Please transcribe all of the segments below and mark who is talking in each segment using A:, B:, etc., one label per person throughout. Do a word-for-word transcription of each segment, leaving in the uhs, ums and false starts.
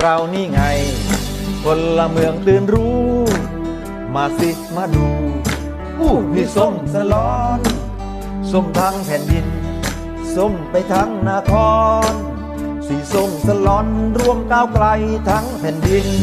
A: เรานี่ไงพลเมืองตื่นรู้มาสิมาดูอู้นี่ส้มสลอนส้มทั้งแผ่นดินส้มไปทั้งนครสีส้มสลอนรวมก้าวไกลทั้งแผ่นดิน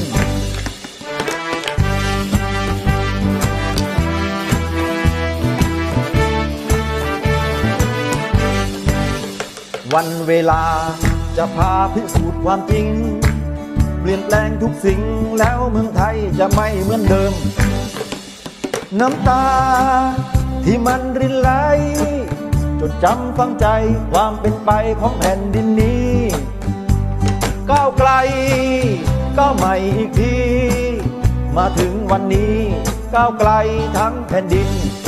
A: วันเวลาจะพาพิสูจน์ความจริงเปลี่ยนแปลงทุกสิ่งแล้วเมืองไทยจะไม่เหมือนเดิมน้ำตาที่มันรินไหลจดจำฝังใจความเป็นไปของแผ่นดินนี้ก้าวไกลก้าวใหม่อีกทีมาถึงวันนี้ก้าวไกลทั้งแผ่นดิน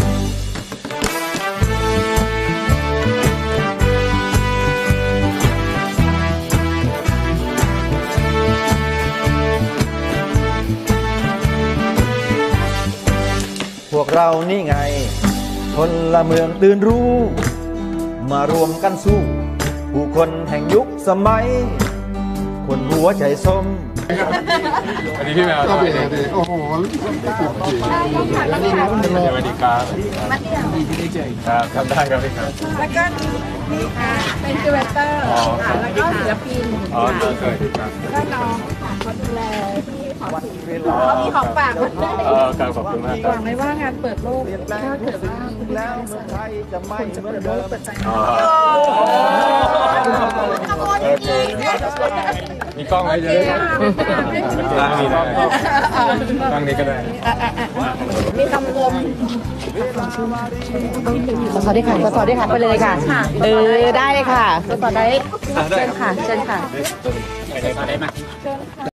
A: พวกเรานี่ไงพลเมืองตื่นรู้มารวมกันสู้ผู้คนแห่งยุคสมัยคนหัวใจส้ม
B: อันนี้พี่แมวสวัสดีโอ้โหสวัสดีครับมาเที่ยวครับทำได้ครับพี่ครับ
C: แล้วก็นี่ค่ะเป็นจูเวเตอร์แล้วก็ศิลปิน
B: อ๋อสวัสดีครับ
C: ก็น้องเขาดูแลที่ขอสิ่งเขามีของฝากมาด้วย
B: เออการขอบคุณมาก
C: หวังไหมว่างานเปิดโลกถ้าเกิดว่า
A: แล้วเมืองไทยจะไม่เหมือนเดิม
B: มีกล้องไหมเยอะตั้งนี้ได้ตั้งนี้ก็ได้
C: มีคำคม
D: สวัสดีค่ะสวัสดีค่ะไปเลยค่ะเออได้เลยค่ะสวัสดีเชิญค่ะเชิญค่ะ
B: ได้ไหม